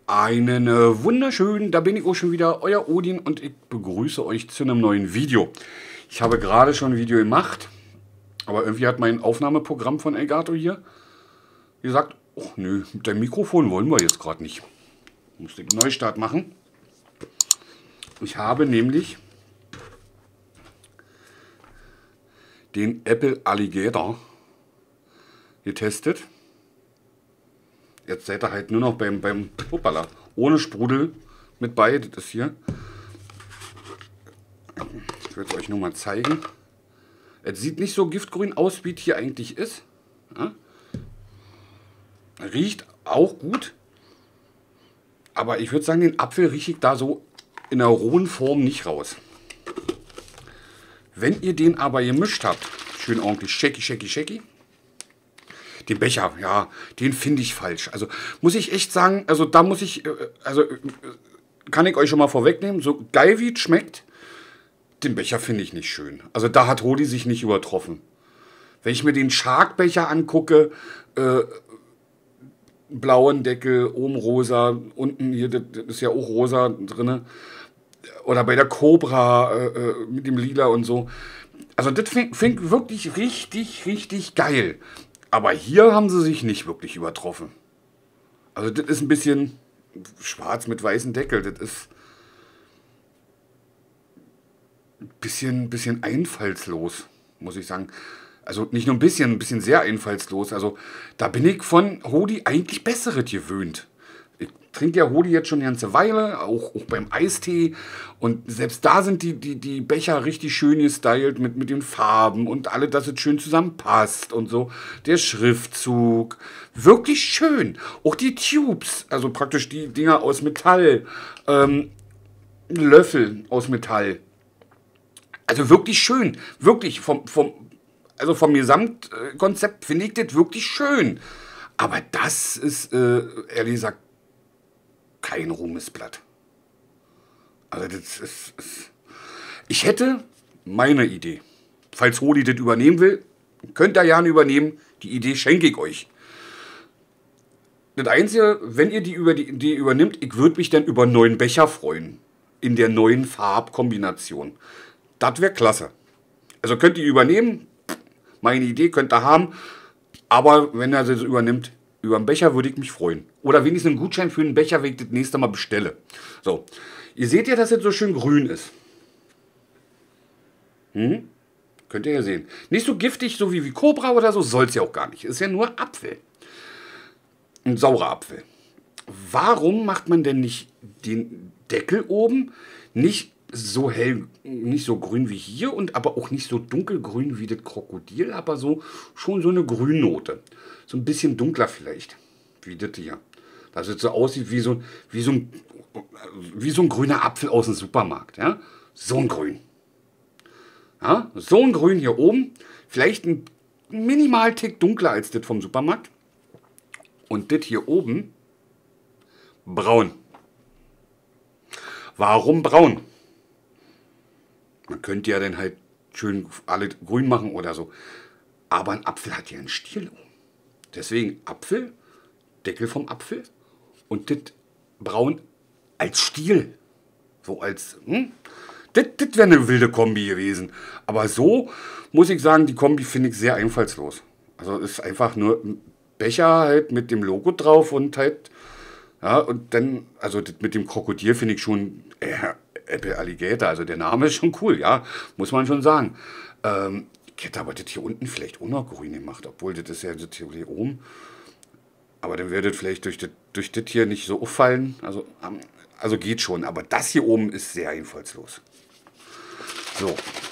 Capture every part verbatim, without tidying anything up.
Einen äh, wunderschönen, da bin ich auch schon wieder, euer Odin und ich begrüße euch zu einem neuen Video. Ich habe gerade schon ein Video gemacht, aber irgendwie hat mein Aufnahmeprogramm von Elgato hier gesagt, oh nö, mit dem Mikrofon wollen wir jetzt gerade nicht. Musste ich einen Neustart machen. Ich habe nämlich den Apple Alligator getestet. Jetzt seid ihr halt nur noch beim, beim hoppala, ohne Sprudel mit bei. Das ist hier. Ich werde es euch nur mal zeigen. Es sieht nicht so giftgrün aus, wie es hier eigentlich ist. Ja? Riecht auch gut. Aber ich würde sagen, den Apfel rieche ich da so in der rohen Form nicht raus. Wenn ihr den aber gemischt habt, schön ordentlich shaky, shaky, shaky. Den Becher, ja, den finde ich falsch. Also muss ich echt sagen, also da muss ich, also kann ich euch schon mal vorwegnehmen, so geil wie es schmeckt, den Becher finde ich nicht schön. Also da hat Holi sich nicht übertroffen. Wenn ich mir den Shark-Becher angucke, äh, blauen Deckel, oben rosa, unten hier, das ist ja auch rosa drin. Oder bei der Cobra äh, mit dem Lila und so. Also das finde ich wirklich richtig, richtig geil. Aber hier haben sie sich nicht wirklich übertroffen. Also das ist ein bisschen schwarz mit weißem Deckel. Das ist ein bisschen, bisschen einfallslos, muss ich sagen. Also nicht nur ein bisschen, ein bisschen sehr einfallslos. Also da bin ich von Hodi eigentlich Besseres gewöhnt. Ich trinke ja Hodi jetzt schon eine ganze Weile, auch, auch beim Eistee. Und selbst da sind die, die, die Becher richtig schön gestylt mit, mit den Farben und alle, dass es schön zusammenpasst und so. Der Schriftzug, wirklich schön. Auch die Tubes, also praktisch die Dinger aus Metall, ähm, Löffel aus Metall. Also wirklich schön, wirklich vom, vom, also vom Gesamtkonzept finde ich das wirklich schön. Aber das ist, äh, ehrlich gesagt, kein Ruhmesblatt. Also das ist, ist... Ich hätte meine Idee. Falls Holi das übernehmen will, könnt ihr gerne übernehmen. Die Idee schenke ich euch. Das Einzige, wenn ihr die, über die Idee übernimmt, ich würde mich dann über einen neuen Becher freuen. In der neuen Farbkombination. Das wäre klasse. Also könnt ihr übernehmen. Meine Idee könnt ihr haben. Aber wenn er das übernimmt, über einen Becher würde ich mich freuen. Oder wenigstens einen Gutschein für einen Becher, wenn ich das nächste Mal bestelle. So, ihr seht ja, dass es so schön grün ist. Hm? Könnt ihr ja sehen. Nicht so giftig, so wie, wie Cobra oder so, soll es ja auch gar nicht. Ist ja nur Apfel. Ein saurer Apfel. Warum macht man denn nicht den Deckel oben nicht so hell, nicht so grün wie hier und aber auch nicht so dunkelgrün wie das Krokodil, aber so schon so eine Grünnote. So ein bisschen dunkler vielleicht, wie das hier. Dass es so aussieht wie so, wie so, ein, wie so ein grüner Apfel aus dem Supermarkt. Ja? So ein Grün. Ja? So ein Grün hier oben, vielleicht ein minimal Tick dunkler als das vom Supermarkt. Und das hier oben braun. Warum braun? Man könnte ja dann halt schön alle grün machen oder so. Aber ein Apfel hat ja einen Stiel. Deswegen Apfel, Deckel vom Apfel und das braun als Stiel. So als, hm? Das, das wäre eine wilde Kombi gewesen. Aber so muss ich sagen, die Kombi finde ich sehr einfallslos. Also ist einfach nur ein Becher halt mit dem Logo drauf und halt, ja, und dann, also das mit dem Krokodil finde ich schon, äh, Apple Alligator, also der Name ist schon cool, ja, muss man schon sagen. Ähm, ich hätte aber das hier unten vielleicht auch noch grün gemacht, obwohl das ist ja das hier oben. Aber dann würde das vielleicht durch das, durch das hier nicht so auffallen. Also, also geht schon, aber das hier oben ist sehr einfallslos. So.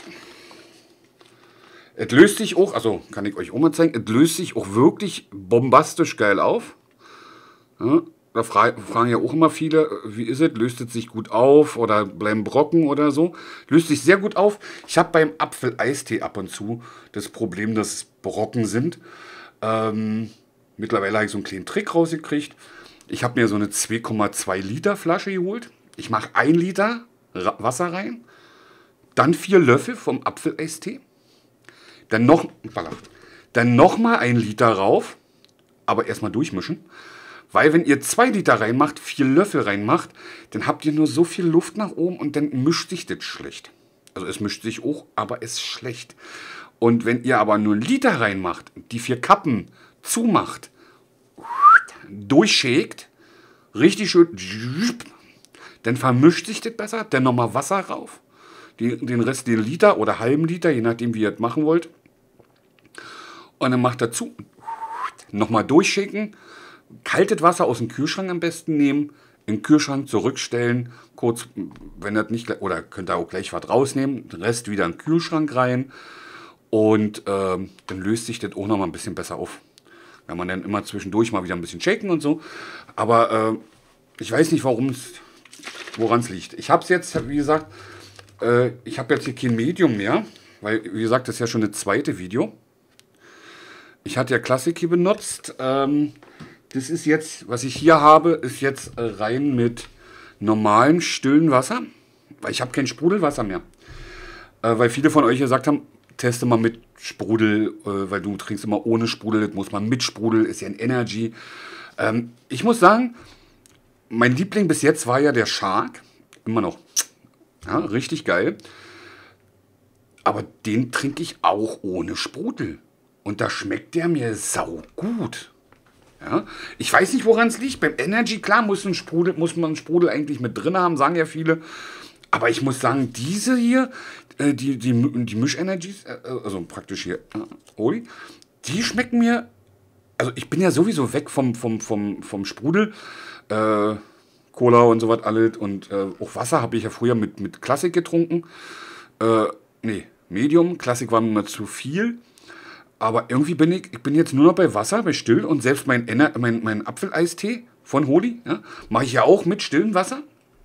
Es löst sich auch, also kann ich euch auch mal zeigen, es löst sich auch wirklich bombastisch geil auf. Ja. Da fragen ja auch immer viele, wie ist es, löst es sich gut auf oder bleiben Brocken oder so. Löst sich sehr gut auf. Ich habe beim Apfel-Eistee ab und zu das Problem, dass Brocken sind. Ähm, mittlerweile habe ich so einen kleinen Trick rausgekriegt. Ich habe mir so eine zwei Komma zwei Liter Flasche geholt. Ich mache ein Liter Wasser rein, dann vier Löffel vom Apfel-Eistee, dann noch, dann noch mal ein Liter rauf, aber erstmal durchmischen. Weil wenn ihr zwei Liter reinmacht, vier Löffel reinmacht, dann habt ihr nur so viel Luft nach oben und dann mischt sich das schlecht. Also es mischt sich auch, aber es ist schlecht. Und wenn ihr aber nur einen Liter reinmacht, die vier Kappen zumacht, durchschägt, richtig schön, dann vermischt sich das besser, dann nochmal Wasser rauf, die, den Rest den Liter oder halben Liter, je nachdem wie ihr das machen wollt. Und dann macht dazu, nochmal durchschäken, kaltes Wasser aus dem Kühlschrank am besten nehmen, in den Kühlschrank zurückstellen, kurz, wenn das nicht, oder könnt ihr auch gleich was rausnehmen, den Rest wieder in den Kühlschrank rein und ähm, dann löst sich das auch nochmal ein bisschen besser auf. Wenn man dann immer zwischendurch mal wieder ein bisschen shaken und so, aber äh, ich weiß nicht, warum es, woran es liegt. Ich habe es jetzt, wie gesagt, äh, ich habe jetzt hier kein Medium mehr, weil, wie gesagt, das ist ja schon das zweite Video. Ich hatte ja Classic hier benutzt. Ähm, das ist jetzt, was ich hier habe, ist jetzt äh, rein mit normalem, stillen Wasser. Weil ich habe kein Sprudelwasser mehr. Äh, weil viele von euch gesagt haben, teste mal mit Sprudel, äh, weil du trinkst immer ohne Sprudel. Das muss man mit Sprudel, ist ja ein Energy. Ähm, ich muss sagen, mein Liebling bis jetzt war ja der Shark. Immer noch. Ja, richtig geil. Aber den trinke ich auch ohne Sprudel. Und da schmeckt der mir saugut. Ja? Ich weiß nicht, woran es liegt. Beim Energy, klar, muss, ein Sprudel, muss man einen Sprudel eigentlich mit drin haben, sagen ja viele. Aber ich muss sagen, diese hier, äh, die, die, die Misch-Energies, äh, also praktisch hier, äh, Oli, die schmecken mir, also ich bin ja sowieso weg vom, vom, vom, vom Sprudel. Äh, Cola und so was alles. Und äh, auch Wasser habe ich ja früher mit, mit Classic getrunken. Äh, nee, Medium. Classic war mir immer zu viel. Aber irgendwie bin ich, ich bin jetzt nur noch bei Wasser, bei still. Und selbst mein, Ener mein, mein Apfeleistee von Holi, ja, mache ich ja auch mit stillem Wasser.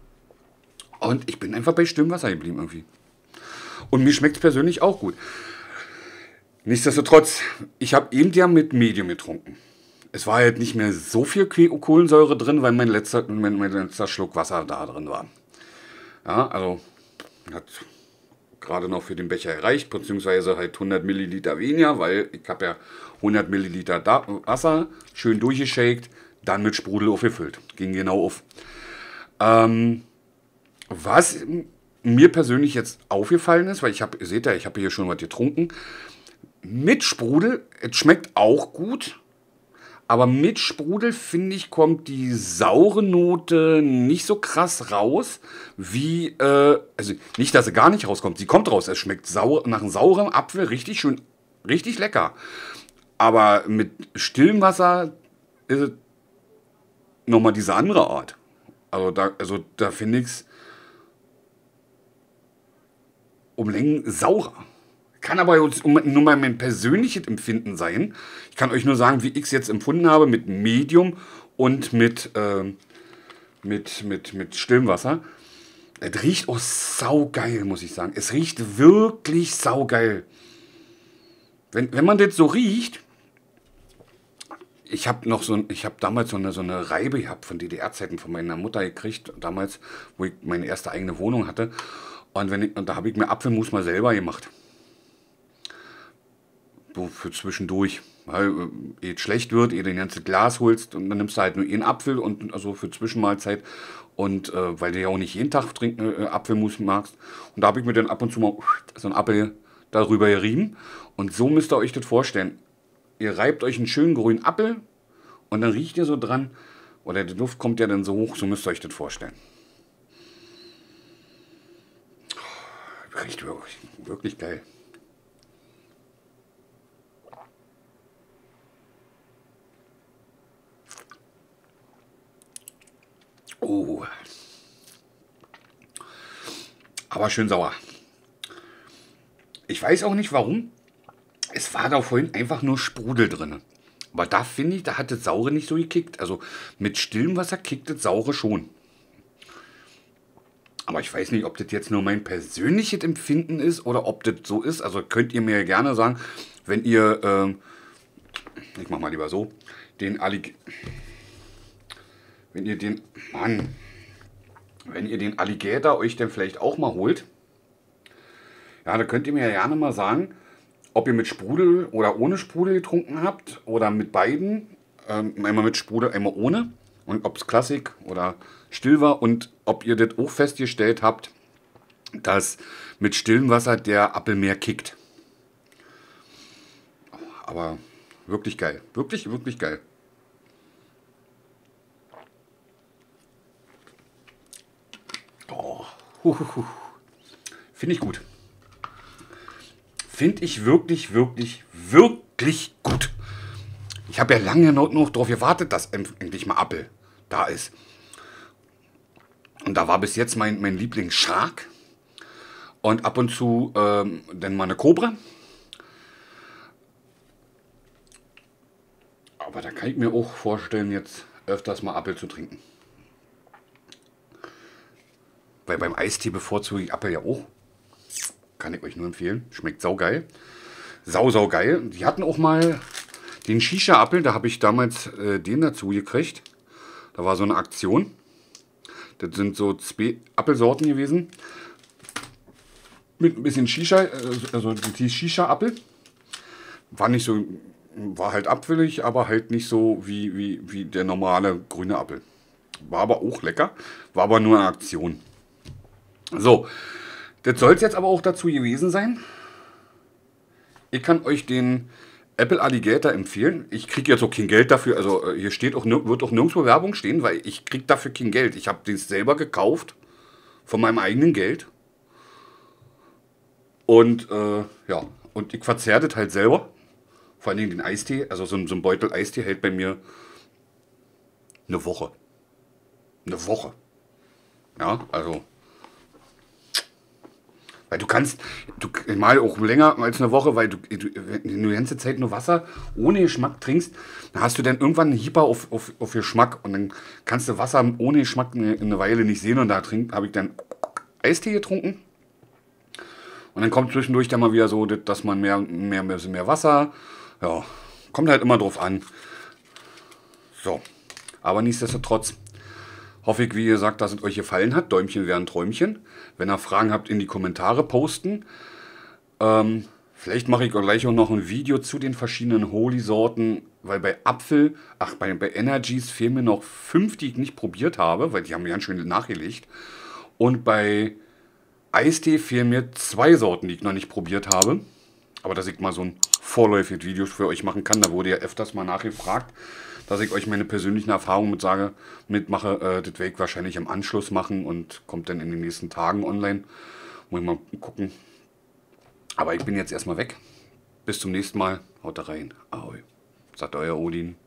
Und ich bin einfach bei stillem Wasser geblieben irgendwie. Und mir schmeckt es persönlich auch gut. Nichtsdestotrotz, ich habe eben ja mit Medium getrunken. Es war halt nicht mehr so viel Kohlensäure drin, weil mein letzter, mein, mein letzter Schluck Wasser da drin war. Ja, also hat gerade noch für den Becher erreicht, beziehungsweise halt hundert Milliliter weniger, weil ich habe ja hundert Milliliter da Wasser, schön durchgeschakt, dann mit Sprudel aufgefüllt. Ging genau auf. Ähm, was mir persönlich jetzt aufgefallen ist, weil ich habe, ihr seht ja, ich habe hier schon was getrunken, mit Sprudel, es schmeckt auch gut, aber mit Sprudel, finde ich, kommt die saure Note nicht so krass raus, wie, äh, also nicht, dass sie gar nicht rauskommt, sie kommt raus, es schmeckt sauer, nach einem sauren Apfel richtig schön, richtig lecker. Aber mit stillem Wasser ist es nochmal diese andere Art. Also da, also da finde ich es um Längen saurer. Kann aber nur mal mein persönliches Empfinden sein. Ich kann euch nur sagen, wie ich es jetzt empfunden habe mit Medium und mit, äh, mit, mit, mit stillem Wasser. Es riecht auch saugeil, muss ich sagen. Es riecht wirklich saugeil. Wenn, wenn man das so riecht, ich habe noch so, ich habe damals so eine, so eine Reibe gehabt von D D R-Zeiten von meiner Mutter gekriegt, damals, wo ich meine erste eigene Wohnung hatte. Und, wenn ich, und da habe ich mir Apfelmus mal selber gemacht. So für zwischendurch. Weil eh schlecht wird, ihr den ganzen Glas holst und dann nimmst du halt nur einen Apfel und also für Zwischenmahlzeit. Und äh, weil du ja auch nicht jeden Tag trinken, äh, Apfelmus magst. Und da habe ich mir dann ab und zu mal so einen Apfel darüber gerieben. Und so müsst ihr euch das vorstellen. Ihr reibt euch einen schönen grünen Apfel und dann riecht ihr so dran. Oder die Duft kommt ja dann so hoch, so müsst ihr euch das vorstellen. Riecht wirklich, wirklich geil. Oh. Aber schön sauer. Ich weiß auch nicht warum. Es war da vorhin einfach nur Sprudel drin. Aber da finde ich, da hat das Saure nicht so gekickt. Also mit stillem Wasser kickt das Saure schon. Aber ich weiß nicht, ob das jetzt nur mein persönliches Empfinden ist oder ob das so ist. Also könnt ihr mir gerne sagen, wenn ihr, ähm, ich mach mal lieber so, den Allig... Wenn ihr den, Mann, wenn ihr den Alligator euch dann vielleicht auch mal holt, ja, da könnt ihr mir ja gerne mal sagen, ob ihr mit Sprudel oder ohne Sprudel getrunken habt oder mit beiden. Ähm, einmal mit Sprudel, einmal ohne. Und ob es Klassik oder still war und ob ihr das auch festgestellt habt, dass mit stillem Wasser der Apfel mehr kickt. Aber wirklich geil. Wirklich, wirklich geil. Oh. Huhuhu. Finde ich gut. Finde ich wirklich, wirklich, wirklich gut. Ich habe ja lange noch darauf gewartet, dass endlich mal Apfel da ist. Und da war bis jetzt mein, mein Liebling Shark. Und ab und zu ähm, dann mal eine Cobra. Aber da kann ich mir auch vorstellen, jetzt öfters mal Apfel zu trinken. Weil beim Eistee bevorzuge ich Apfel ja auch. Kann ich euch nur empfehlen. Schmeckt saugeil. Sau, sau geil. Die hatten auch mal den Shisha-Apfel. Da habe ich damals äh, den dazu gekriegt. Da war so eine Aktion. Das sind so zwei Apfelsorten gewesen. Mit ein bisschen Shisha. Also die Shisha-Apfel. War nicht so... War halt apfelig, aber halt nicht so wie, wie, wie der normale grüne Apfel. War aber auch lecker. War aber nur eine Aktion. So, das soll es jetzt aber auch dazu gewesen sein. Ich kann euch den Apple Alligator empfehlen. Ich kriege jetzt auch kein Geld dafür. Also hier steht auch, wird auch nirgendwo Werbung stehen, weil ich kriege dafür kein Geld. Ich habe den selber gekauft. Von meinem eigenen Geld. Und äh, ja, und ich verzehre das halt selber. Vor allen Dingen den Eistee. Also so ein, so ein Beutel Eistee hält bei mir eine Woche. Eine Woche. Ja, also... Weil du kannst, du mal auch länger als eine Woche, weil du, du, wenn du die ganze Zeit nur Wasser ohne Geschmack trinkst, dann hast du dann irgendwann einen Hieper auf, auf, auf Geschmack und dann kannst du Wasser ohne Geschmack eine, eine Weile nicht sehen und da habe ich dann Eistee getrunken und dann kommt zwischendurch dann mal wieder so, dass man mehr, mehr, mehr, mehr Wasser, ja, kommt halt immer drauf an. So, aber nichtsdestotrotz hoffe ich, wie gesagt, dass es euch gefallen hat. Däumchen wären Träumchen. Wenn ihr Fragen habt, in die Kommentare posten. Ähm, vielleicht mache ich auch gleich auch noch ein Video zu den verschiedenen Holy-Sorten. Weil bei Apfel, ach, bei, bei Energies fehlen mir noch fünf, die ich nicht probiert habe. Weil die haben mir ganz schön nachgelegt. Und bei Eistee fehlen mir zwei Sorten, die ich noch nicht probiert habe. Aber dass ich mal so ein vorläufiges Video für euch machen kann. Da wurde ja öfters mal nachgefragt, dass ich euch meine persönlichen Erfahrungen mit sage, mitmache. Äh, das werde ich wahrscheinlich im Anschluss machen und kommt dann in den nächsten Tagen online. Muss ich mal gucken. Aber ich bin jetzt erstmal weg. Bis zum nächsten Mal. Haut da rein. Ahoi. Sagt euer Odin.